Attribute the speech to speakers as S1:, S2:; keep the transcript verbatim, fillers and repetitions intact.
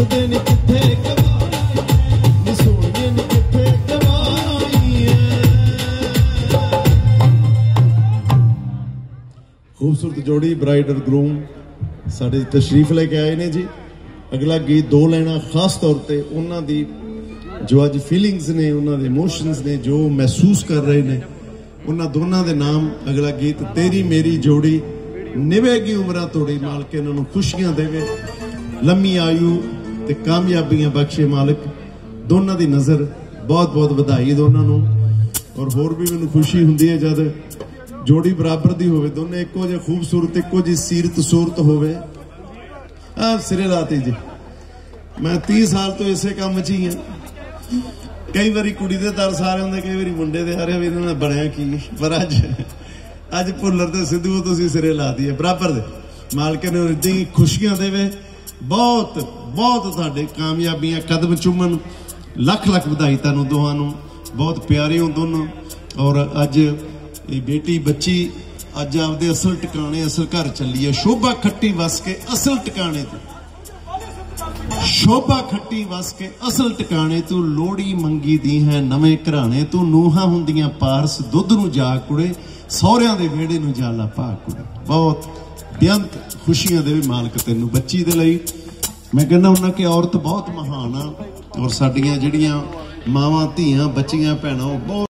S1: दसदे नी किथे कमाई नी सोहणिए नी किथे कमाई खूबसूरत जोड़ी ब्राइड और ग्रूम साडे तशरीफ लेके आए ने जी। अगला गीत दो लाइना खास तौर पर उन्हों की जो अज फीलिंग्स ने उन्हों के इमोशनस ने जो महसूस कर रहे हैं उन्होंने दोनों के नाम अगला गीत तेरी मेरी जोड़ी निभेगी उम्रां तोड़ी मालक इन्होंने खुशियां देवे लम्मी आयु ते कामयाबियां बख्शे मालिक दोनों की नज़र बहुत बहुत बधाई दोनों नूं। और होर भी मैनूं खुशी हुंदी है जद जोड़ी बराबर दी होवे दोनों इक्को जिहा खूबसूरत इक्को जी सीरत सूरत होवे। आ सिरे लाती जी मैं तीस साल तो इसे काम च ही हाँ। कई बारी कुड़ी दे तरस आ रहे होंगे कई बारी मुंडे दे आ रहे भी इन्होंने बनया की पर अज अज भुल्लर ते सिद्धू तुसीं सिरे ला दिए बराबर दे मालक ने इदां ही खुशियां देवे बहुत बहुत तुहाडे कामयाबियां कदम चुमन लख लख बधाई तुहानूं दोहां नूं बहुत प्यारे हो दोनों। और अज ये बेटी बच्ची अज आपदे असल टिकाने असल घर चली है शोभा खट्टी वस के असल टिकाने तू शोभा खट्टी वस के असल टिकाने तू लोड़ी मंगी दी है नवे घराने तू नूहां हुंदियां पारस दुध नूं जा कुड़े सौहरियां दे वेड़े नूं जाला पा कुड़े। बहुत बेअंत खुशियां दे मालक तैनूं बच्ची दे लई मैं कहना हुन्ना कि औरत बहुत महान आ और साडियां जिहड़ियां मावां धीआं बच्चियां भैणां बहुत